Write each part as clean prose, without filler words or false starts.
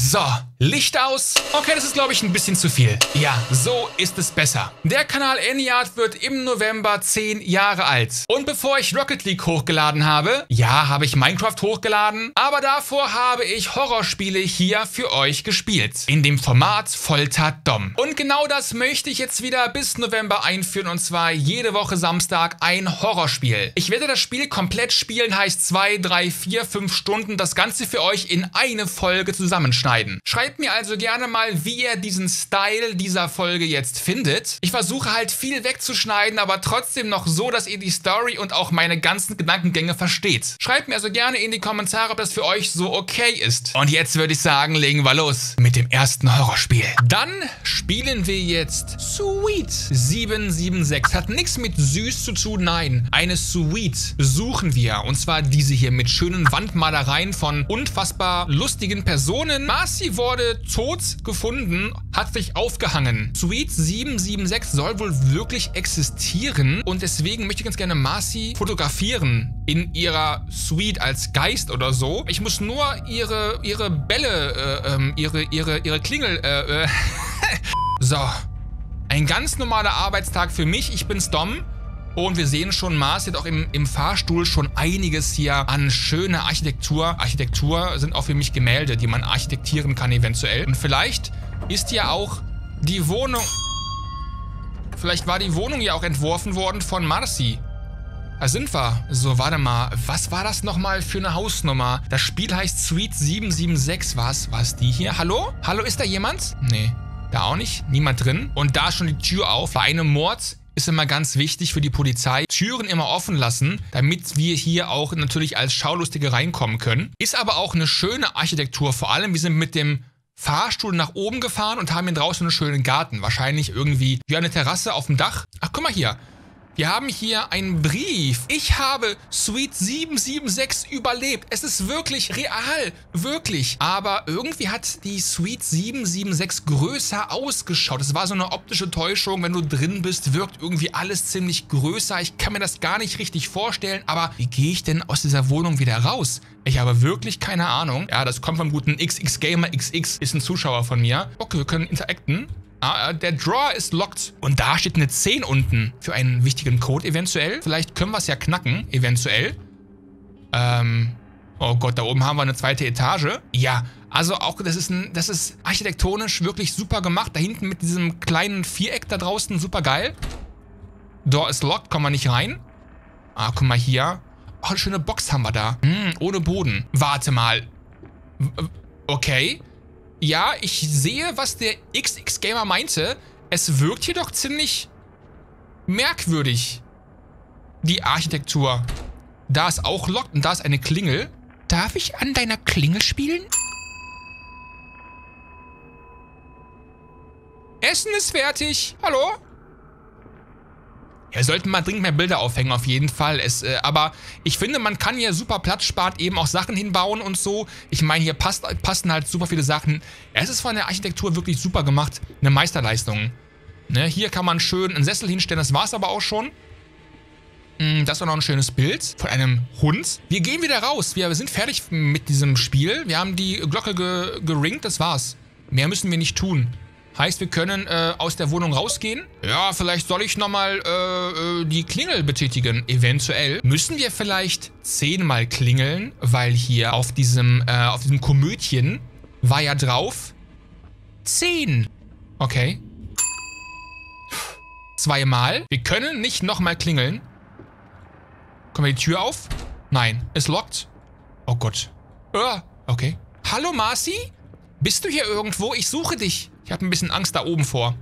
So, Licht aus. Okay, das ist, glaube ich, ein bisschen zu viel. Ja, so ist es besser. Der Kanal Eniart wird im November 10 Jahre alt. Und bevor ich Rocket League hochgeladen habe, ja, habe ich Minecraft hochgeladen, aber davor habe ich Horrorspiele hier für euch gespielt. In dem Format Folter Dom. Und genau das möchte ich jetzt wieder bis November einführen, und zwar jede Woche Samstag ein Horrorspiel. Ich werde das Spiel komplett spielen, heißt 2, 3, 4, 5 Stunden, das Ganze für euch in eine Folge zusammenschneiden. Schreibt mir also gerne mal, wie ihr diesen Style dieser Folge jetzt findet. Ich versuche halt viel wegzuschneiden, aber trotzdem noch so, dass ihr die Story und auch meine ganzen Gedankengänge versteht. Schreibt mir also gerne in die Kommentare, ob das für euch so okay ist. Und jetzt würde ich sagen, legen wir los mit dem ersten Horrorspiel. Dann spielen wir jetzt Suite 776. Hat nichts mit süß zu tun, nein. Eine Suite suchen wir. Und zwar diese hier mit schönen Wandmalereien von unfassbar lustigen Personen. Marcy wurde tot gefunden, hat sich aufgehangen. Suite 776 soll wohl wirklich existieren und deswegen möchte ich ganz gerne Marcy fotografieren in ihrer Suite als Geist oder so. Ich muss nur ihre Bälle, ihre Klingel, So. Ein ganz normaler Arbeitstag für mich. Ich bin's Dom. Und wir sehen schon, Marcy hat auch im Fahrstuhl schon einiges hier an schöner Architektur. Architektur sind auch für mich Gemälde, die man architektieren kann eventuell. Und vielleicht ist ja auch die Wohnung... Vielleicht war die Wohnung ja auch entworfen worden von Marcy. Da sind wir. So, warte mal. Was war das nochmal für eine Hausnummer? Das Spiel heißt Suite 776. War es die hier? Hallo? Hallo, ist da jemand? Nee. Da auch nicht. Niemand drin. Und da ist schon die Tür auf. Bei einem Mord ist immer ganz wichtig für die Polizei. Türen immer offen lassen, damit wir hier auch natürlich als Schaulustige reinkommen können. Ist aber auch eine schöne Architektur. Vor allem, wir sind mit dem Fahrstuhl nach oben gefahren und haben hier draußen einen schönen Garten. Wahrscheinlich irgendwie wie eine Terrasse auf dem Dach. Ach, guck mal hier. Wir haben hier einen Brief. Ich habe Suite 776 überlebt. Es ist wirklich real. Wirklich. Aber irgendwie hat die Suite 776 größer ausgeschaut. Es war so eine optische Täuschung. Wenn du drin bist, wirkt irgendwie alles ziemlich größer. Ich kann mir das gar nicht richtig vorstellen. Aber wie gehe ich denn aus dieser Wohnung wieder raus? Ich habe wirklich keine Ahnung. Ja, das kommt vom guten XX-Gamer XX. Ist ein Zuschauer von mir. Okay, wir können interacten. Der Drawer ist locked. Und da steht eine 10 unten für einen wichtigen Code eventuell. Vielleicht können wir es ja knacken, eventuell. Oh Gott, da oben haben wir eine zweite Etage. Ja, also auch, das ist architektonisch wirklich super gemacht. Da hinten mit diesem kleinen Viereck da draußen, super geil. Door ist locked, kommen wir nicht rein. Ah, guck mal hier. Oh, eine schöne Box haben wir da. Ohne Boden. Warte mal. Okay. Ja, ich sehe, was der XX-Gamer meinte. Es wirkt hier doch ziemlich merkwürdig. Die Architektur. Da ist auch locked und da ist eine Klingel. Darf ich an deiner Klingel spielen? Essen ist fertig. Hallo? Wir sollten mal dringend mehr Bilder aufhängen, auf jeden Fall. Aber ich finde, man kann hier super platzsparend eben auch Sachen hinbauen und so. Ich meine, hier passen halt super viele Sachen. Es ist von der Architektur wirklich super gemacht. Eine Meisterleistung. Ne, hier kann man schön einen Sessel hinstellen, das war es aber auch schon. Das war noch ein schönes Bild von einem Hund. Wir gehen wieder raus. Wir sind fertig mit diesem Spiel. Wir haben die Glocke geringt, das war's. Mehr müssen wir nicht tun. Heißt, wir können aus der Wohnung rausgehen. Ja, vielleicht soll ich nochmal die Klingel betätigen. Eventuell. Müssen wir vielleicht 10-mal klingeln, weil hier auf diesem Komödchen war ja drauf 10. Okay. 2-mal. Wir können nicht nochmal klingeln. Können wir die Tür auf? Nein. Ist locked. Oh Gott. Okay. Hallo Marcy? Bist du hier irgendwo? Ich suche dich. Ich habe ein bisschen Angst da oben vor.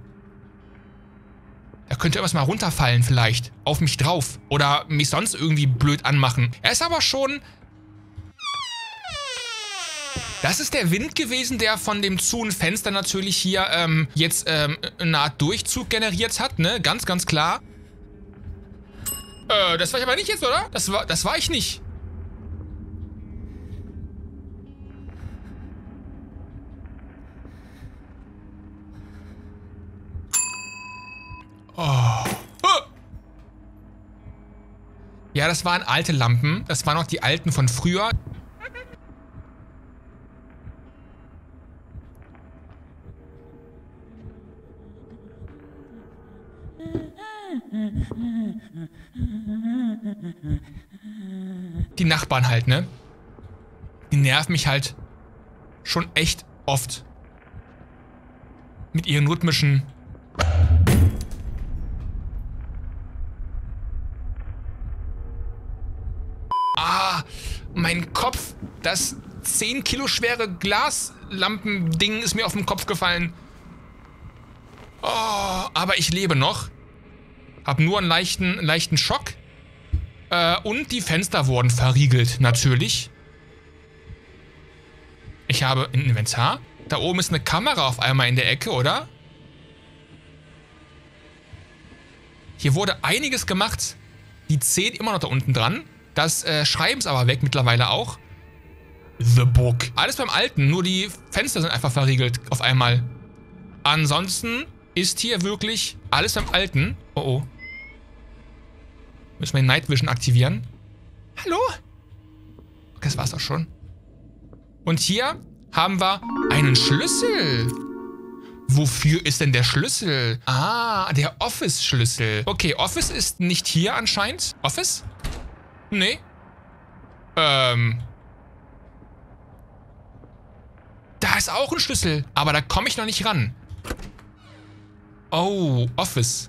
Da könnte irgendwas mal runterfallen vielleicht. Auf mich drauf. Oder mich sonst irgendwie blöd anmachen. Er ist aber schon... Das ist der Wind gewesen, der von dem Fenster natürlich hier jetzt eine Art Durchzug generiert hat, ne? Ganz, ganz klar. Das war ich aber nicht jetzt, oder? Das war ich nicht. Oh. Ja, das waren alte Lampen. Das waren noch die alten von früher. Die Nachbarn halt, ne? Die nerven mich halt schon echt oft. Mit ihren rhythmischen... Ah, mein Kopf. Das 10 Kilo schwere Glaslampending ist mir auf den Kopf gefallen. Oh, aber ich lebe noch. Hab nur einen leichten Schock. Und die Fenster wurden verriegelt, natürlich. Ich habe ein Inventar. Da oben ist eine Kamera auf einmal in der Ecke, oder? Hier wurde einiges gemacht. Die 10 immer noch da unten dran. Das Schreiben ist aber weg mittlerweile auch. The Book. Alles beim Alten, nur die Fenster sind einfach verriegelt auf einmal. Ansonsten ist hier wirklich alles beim Alten. Oh oh. Müssen wir den Night Vision aktivieren. Hallo? Okay, das war's doch schon. Und hier haben wir einen Schlüssel. Wofür ist denn der Schlüssel? Ah, der Office-Schlüssel. Okay, Office ist nicht hier anscheinend. Office? Nee. Da ist auch ein Schlüssel. Aber da komme ich noch nicht ran. Oh, Office.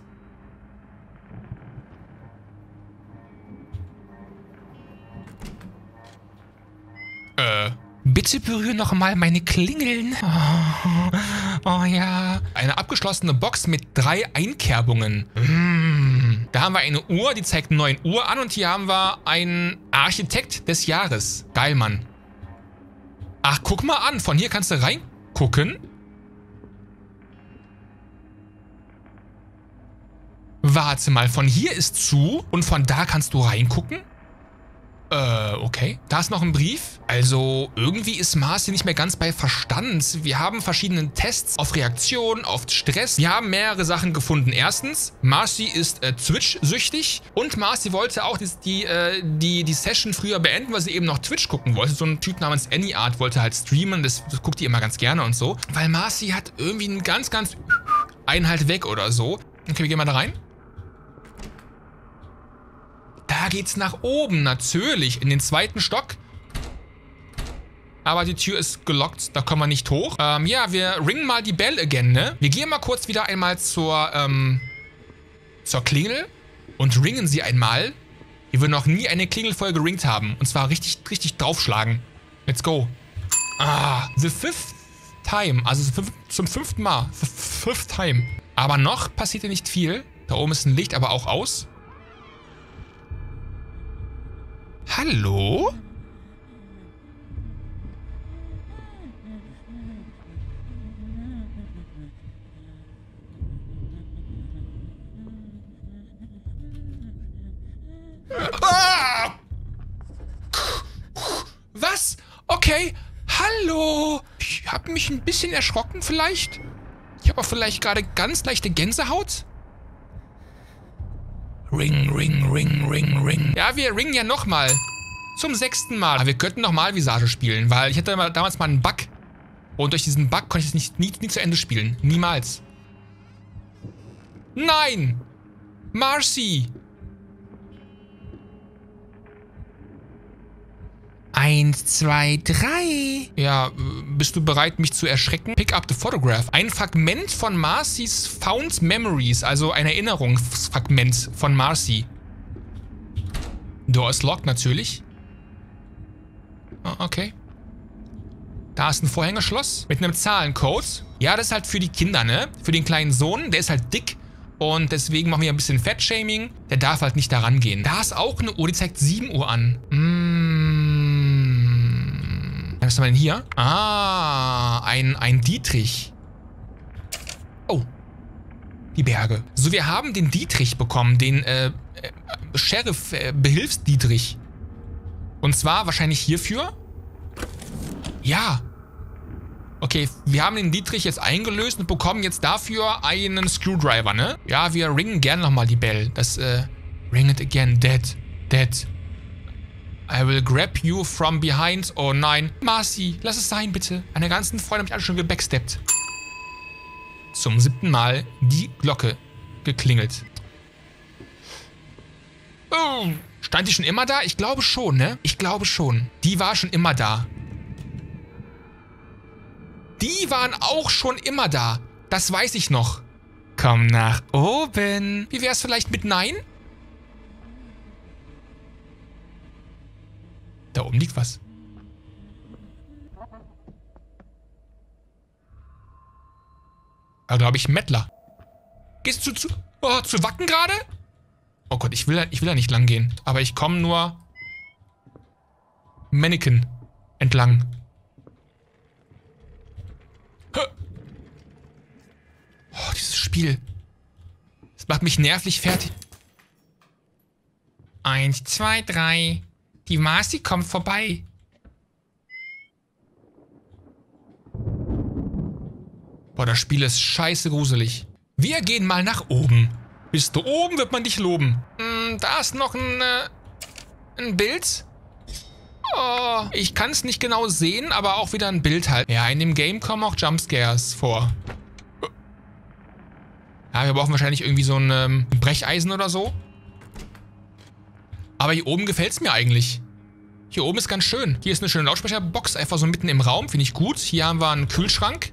Bitte berühre nochmal meine Klingeln. Oh ja. Eine abgeschlossene Box mit 3 Einkerbungen. Da haben wir eine Uhr, die zeigt 9 Uhr an. Und hier haben wir einen Architekt des Jahres. Geil, Mann. Ach, guck mal an. Von hier kannst du reingucken. Warte mal. Von hier ist zu. Und von da kannst du reingucken? Okay. Da ist noch ein Brief. Also, irgendwie ist Marcy nicht mehr ganz bei Verstand. Wir haben verschiedene Tests auf Reaktion, auf Stress. Wir haben mehrere Sachen gefunden. Erstens, Marcy ist Twitch-süchtig. Und Marcy wollte auch die Session früher beenden, weil sie eben noch Twitch gucken wollte. So ein Typ namens Anyart wollte halt streamen. Das guckt die immer ganz gerne und so. Weil Marcy hat irgendwie einen ganz einen halt weg oder so. Okay, wir gehen mal da rein. Da geht's nach oben, natürlich, in den 2. Stock. Aber die Tür ist gelockt, da kommen wir nicht hoch. Ja, wir ringen mal die Bell again, ne? Wir gehen mal kurz wieder einmal zur Klingel und ringen sie einmal, wie wir noch nie eine Klingel voll geringt haben. Und zwar richtig draufschlagen. Let's go. Ah, the 5th time, also zum 5. Mal. The 5th time. Aber noch passiert hier nicht viel. Da oben ist ein Licht, aber auch aus. Hallo? Ah! Was? Okay. Hallo. Ich habe mich ein bisschen erschrocken vielleicht. Ich habe auch vielleicht gerade ganz leichte Gänsehaut. Ring, ring, ring, ring, ring. Ja, wir ringen ja nochmal. Zum 6. Mal. Aber wir könnten nochmal Visage spielen, weil ich hatte damals mal einen Bug. Und durch diesen Bug konnte ich es nie zu Ende spielen. Niemals. Nein! Marcy! 1, 2, 3. Ja, bist du bereit, mich zu erschrecken? Pick up the photograph. Ein Fragment von Marcys Found Memories, also ein Erinnerungsfragment von Marcy. Door is locked, natürlich. Oh, okay. Da ist ein Vorhängerschloss mit einem Zahlencode. Ja, das ist halt für die Kinder, ne? Für den kleinen Sohn, der ist halt dick. Und deswegen machen wir ein bisschen Fettshaming. Der darf halt nicht da rangehen. Da ist auch eine Uhr, die zeigt 7 Uhr an. Was haben wir denn hier? Ah, ein Dietrich. Oh. Die Berge. So, wir haben den Dietrich bekommen. Den Sheriff Behilfs-Dietrich. Und zwar wahrscheinlich hierfür. Ja. Okay, wir haben den Dietrich jetzt eingelöst und bekommen jetzt dafür einen Screwdriver, ne? Ja, wir ringen gerne nochmal die Bell. Das, ring it again. Dead. Dead. I will grab you from behind. Oh nein. Marcy, lass es sein, bitte. Meine ganzen Freunde haben mich alle schon gebacksteppt. Zum 7. Mal die Glocke geklingelt. Stand die schon immer da? Ich glaube schon, ne? Ich glaube schon. Die war schon immer da. Die waren auch schon immer da. Das weiß ich noch. Komm nach oben. Wie wär's vielleicht mit Nein? Da oben liegt was. Da glaube ich Mettler. Gehst du zu Wacken gerade? Oh Gott, ich will da nicht lang gehen. Aber ich komme nur Mannequin entlang. Oh, dieses Spiel. Das macht mich nervlich fertig. 1, 2, 3. Die Marcy kommt vorbei. Boah, das Spiel ist scheiße gruselig. Wir gehen mal nach oben. Bist du oben, wird man dich loben. Da ist noch ein Bild. Oh, ich kann es nicht genau sehen, aber auch wieder ein Bild halt. Ja, in dem Game kommen auch Jumpscares vor. Ja, wir brauchen wahrscheinlich irgendwie so ein Brecheisen oder so. Aber hier oben gefällt es mir eigentlich. Hier oben ist ganz schön. Hier ist eine schöne Lautsprecherbox, einfach so mitten im Raum. Finde ich gut. Hier haben wir einen Kühlschrank.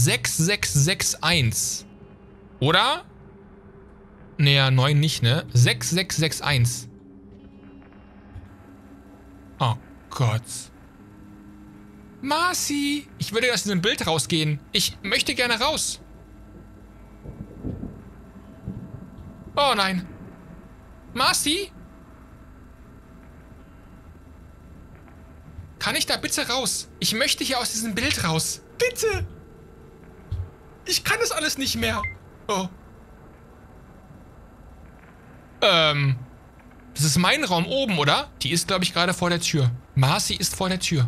6661. Oder? Naja, 9 nicht, ne? 6661. Oh Gott. Marcy! Ich würde aus diesem Bild rausgehen. Ich möchte gerne raus. Oh nein. Marcy? Kann ich da bitte raus? Ich möchte hier aus diesem Bild raus. Bitte! Ich kann das alles nicht mehr. Oh. Das ist mein Raum oben, oder? Die ist, glaube ich, gerade vor der Tür. Marcy ist vor der Tür.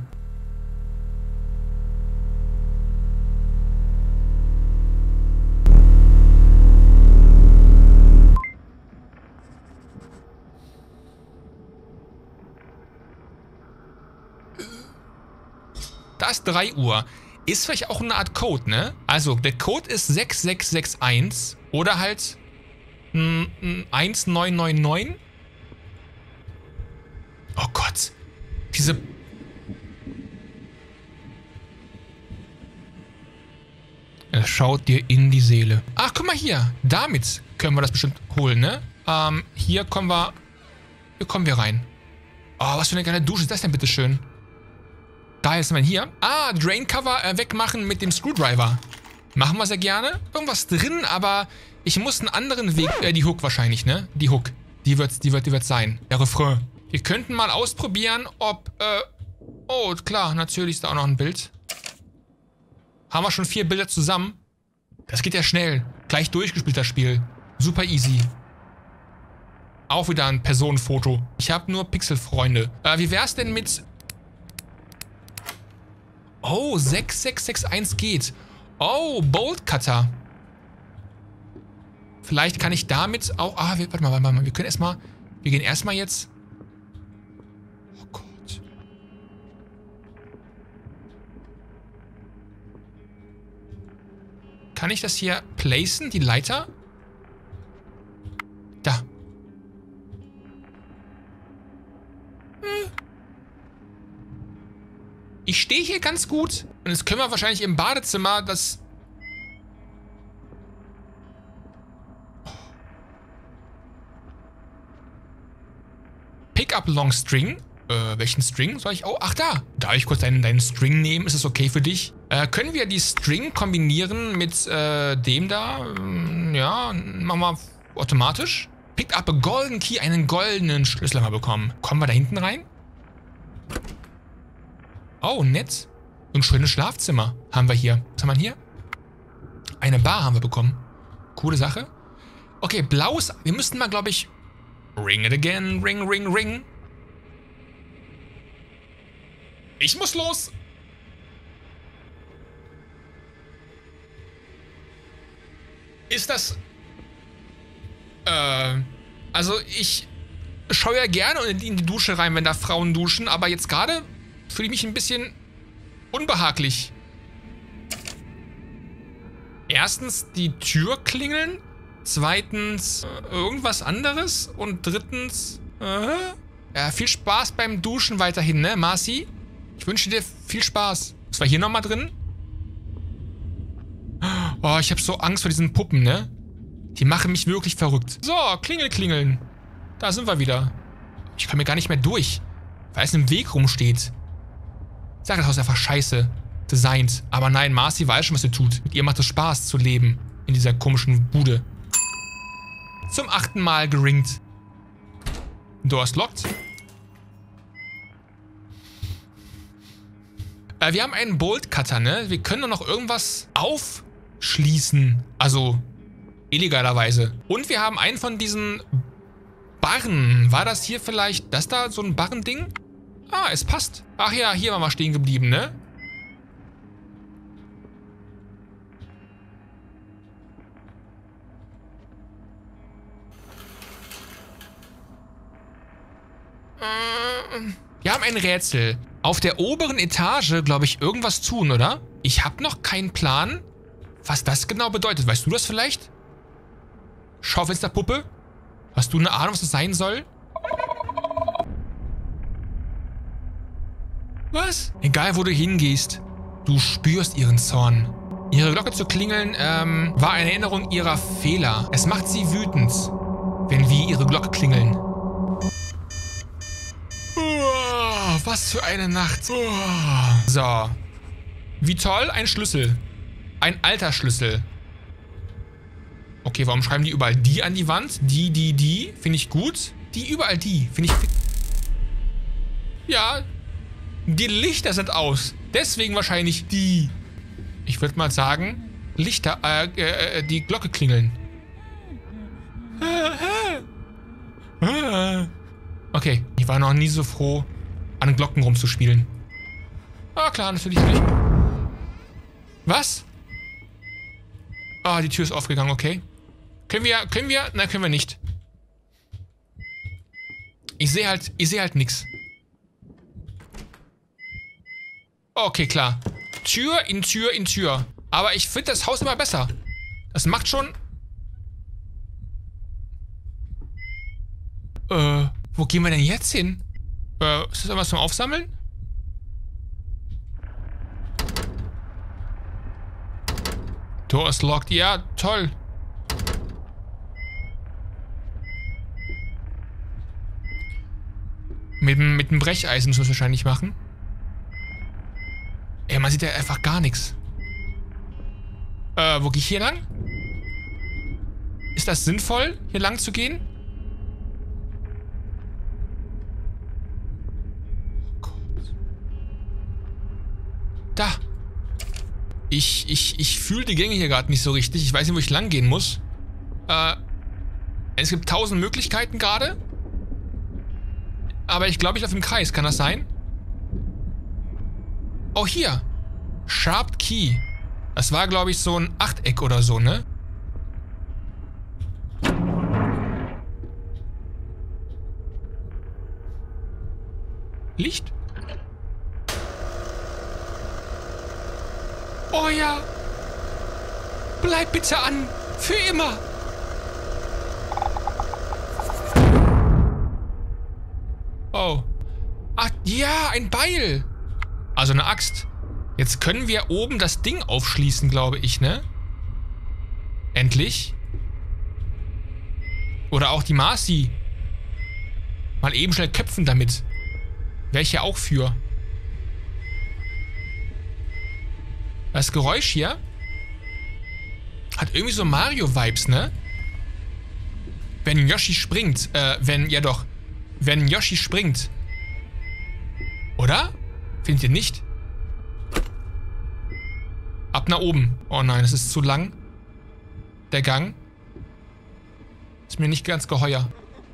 Da ist 3 Uhr. Ist vielleicht auch eine Art Code, ne? Also, der Code ist 6661 oder halt 1999. Oh Gott. Diese... Er schaut dir in die Seele. Ach, guck mal hier. Damit können wir das bestimmt holen, ne? Hier kommen wir... Hier kommen wir rein. Oh, was für eine geile Dusche ist das denn, bitteschön? Geil, ist man hier? Ah, Drain-Cover wegmachen mit dem Screwdriver. Machen wir sehr gerne. Irgendwas drin, aber ich muss einen anderen Weg... die Hook wahrscheinlich, ne? Die Hook. Die wird sein. Der Refrain. Wir könnten mal ausprobieren, ob... oh, klar, natürlich ist da auch noch ein Bild. Haben wir schon 4 Bilder zusammen? Das geht ja schnell. Gleich durchgespielt, das Spiel. Super easy. Auch wieder ein Personenfoto. Ich habe nur Pixelfreunde. Wie wär's denn mit... Oh, 6661 geht. Oh, Bolt Cutter. Vielleicht kann ich damit auch... Ah, warte mal. Wir können erstmal... Wir gehen erstmal jetzt... Oh Gott. Kann ich das hier placen, die Leiter? Da. Ich stehe hier ganz gut. Und jetzt können wir wahrscheinlich im Badezimmer das... Pickup Long String. Welchen String soll ich... Oh, ach da. Darf ich kurz deinen String nehmen? Ist das okay für dich? Können wir die String kombinieren mit dem da? Ja, machen wir automatisch. Picked up a golden key. Einen goldenen Schlüssel haben wir bekommen. Kommen wir da hinten rein? Oh, nett. Ein schönes Schlafzimmer haben wir hier. Was haben wir hier? Eine Bar haben wir bekommen. Coole Sache. Okay, blaues... Wir müssten mal, glaube ich... Ring it again. Ring, ring, ring. Ich muss los. Ist das... Also ich schaue ja gerne in die Dusche rein, wenn da Frauen duschen, aber jetzt gerade fühle ich mich ein bisschen unbehaglich. Erstens die Tür klingeln, zweitens irgendwas anderes und drittens Ja, viel Spaß beim Duschen weiterhin, ne, Marcy? Ich wünsche dir viel Spaß. Was war hier nochmal drin? Oh, ich habe so Angst vor diesen Puppen, ne? Die machen mich wirklich verrückt. So, Klingel, klingeln. Da sind wir wieder. Ich komme mir gar nicht mehr durch, weil es im Weg rumsteht. Sag, das Haus ist einfach scheiße designt. Aber nein, Marcy weiß schon, was sie tut. Mit ihr macht es Spaß zu leben. In dieser komischen Bude. Zum 8. Mal geringt. Door ist locked. Wir haben einen Bolt Cutter, ne? Wir können doch noch irgendwas aufschließen. Also, illegalerweise. Und wir haben einen von diesen Barren. War das hier vielleicht, das da, so ein Barrending? Ah, es passt. Ach ja, hier waren wir stehen geblieben, ne? Wir haben ein Rätsel. Auf der oberen Etage, glaube ich, irgendwas tun, oder? Ich habe noch keinen Plan, was das genau bedeutet. Weißt du das vielleicht? Schaufensterpuppe? Hast du eine Ahnung, was das sein soll? Was? Egal, wo du hingehst, du spürst ihren Zorn. Ihre Glocke zu klingeln, war eine Erinnerung ihrer Fehler. Es macht sie wütend, wenn wir ihre Glocke klingeln. Was für eine Nacht. So. Wie toll, ein Schlüssel. Ein alter Schlüssel. Okay, warum schreiben die überall die an die Wand? Die. Finde ich gut. Die überall die. Finde ich... Ja. Die Lichter sind aus. Deswegen wahrscheinlich die. Ich würde mal sagen, Lichter, die Glocke klingeln. Okay, ich war noch nie so froh, an Glocken rumzuspielen. Ah, klar, natürlich nicht. Was? Ah, die Tür ist aufgegangen, okay. Können wir? Nein, können wir nicht. Ich sehe halt nix. Okay, klar. Tür in Tür in Tür. Aber ich finde das Haus immer besser. Das macht schon... Wo gehen wir denn jetzt hin? Ist das irgendwas zum Aufsammeln? Door is locked. Ja, toll. Mit dem Brecheisen müssen wir es wahrscheinlich machen. Ey, man sieht ja einfach gar nichts. Wo gehe ich hier lang? Ist das sinnvoll, hier lang zu gehen? Oh Gott. Da. Ich fühle die Gänge hier gerade nicht so richtig. Ich weiß nicht, wo ich lang gehen muss. Es gibt 1000 Möglichkeiten gerade. Aber ich glaube, ich laufe im Kreis. Kann das sein? Oh, hier. Sharp Key. Das war, glaube ich, so ein Achteck oder so, ne? Licht? Oh ja. Bleib bitte an. Für immer. Oh. Ach, ja, ein Beil. Also eine Axt. Jetzt können wir oben das Ding aufschließen, glaube ich, ne? Endlich. Oder auch die Marcy. Mal eben schnell köpfen damit. Wäre ich ja auch für. Das Geräusch hier hat irgendwie so Mario-Vibes, ne? Wenn Yoshi springt. Wenn Yoshi springt. Oder? Findet ihr nicht? Ab nach oben. Oh nein, es ist zu lang. Der Gang. Ist mir nicht ganz geheuer.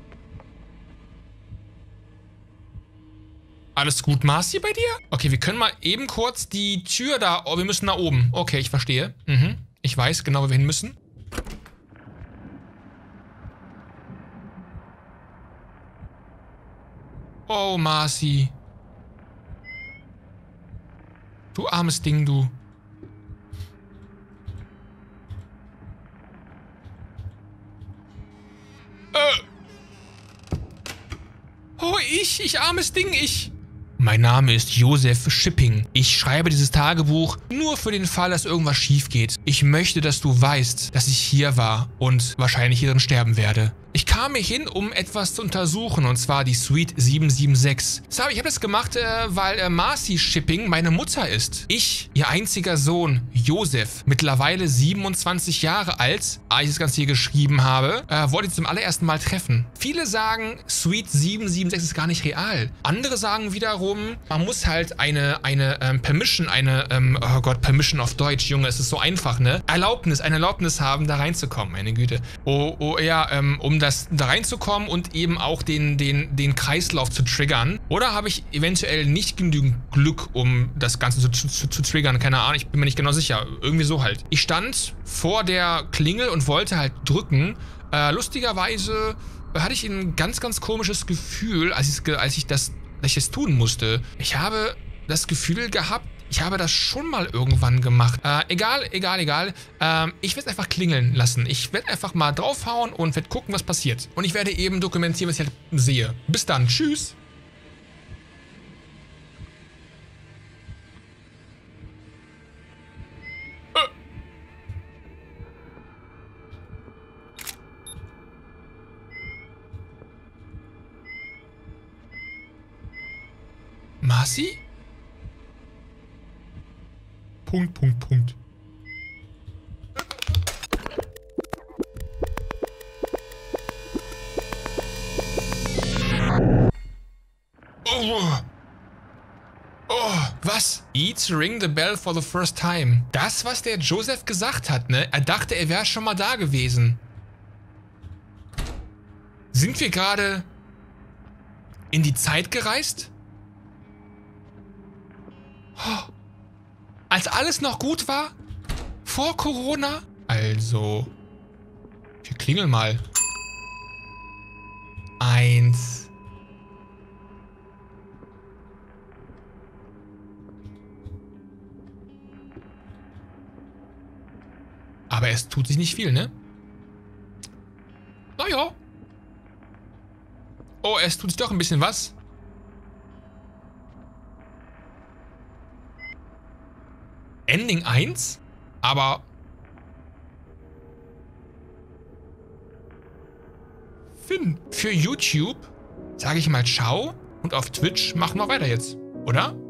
Alles gut, Marcy, bei dir? Okay, wir können mal eben kurz die Tür da... Oh, wir müssen nach oben. Okay, ich verstehe. Ich weiß genau, wo wir hin müssen. Oh, Marcy. Du armes Ding, du. Ich armes Ding, ich. Mein Name ist Joseph Shipping. Ich schreibe dieses Tagebuch nur für den Fall, dass irgendwas schief geht. Ich möchte, dass du weißt, dass ich hier war und wahrscheinlich hier drin sterben werde. Ich kam hier hin, um etwas zu untersuchen, und zwar die Suite 776. Ich habe das gemacht, weil Marcy Shipping meine Mutter ist. Ich, ihr einziger Sohn, Joseph, mittlerweile 27 Jahre alt, als ich das Ganze hier geschrieben habe, wollte ich zum allerersten Mal treffen. Viele sagen, Suite 776 ist gar nicht real. Andere sagen wiederum, man muss halt eine Permission, oh Gott, Permission auf Deutsch, Junge, es ist so einfach, ne? eine Erlaubnis haben, da reinzukommen, meine Güte. Um da reinzukommen und eben auch den Kreislauf zu triggern. Oder habe ich eventuell nicht genügend Glück, um das Ganze zu triggern? Keine Ahnung, ich bin mir nicht genau sicher. Irgendwie so halt. Ich stand vor der Klingel und wollte halt drücken. Lustigerweise hatte ich ein ganz, ganz komisches Gefühl, als ich das tun musste. Ich habe das Gefühl gehabt, ich habe das schon mal irgendwann gemacht. Egal. Ich werde es einfach klingeln lassen. Ich werde einfach mal draufhauen und werde gucken, was passiert. Und ich werde eben dokumentieren, was ich halt sehe. Bis dann. Tschüss. Marcy? Punkt. Oh, was? Eat, ring the bell for the first time. Das, was der Joseph gesagt hat, ne? Er dachte, er wäre schon mal da gewesen. Sind wir gerade in die Zeit gereist? Oh. Als alles noch gut war? Vor Corona? Also, wir klingeln mal. 1. Aber es tut sich nicht viel, ne? Naja. Oh, es tut sich doch ein bisschen was. Ending 1? Aber... Finn. Für YouTube sage ich mal ciao und auf Twitch machen wir weiter jetzt, oder?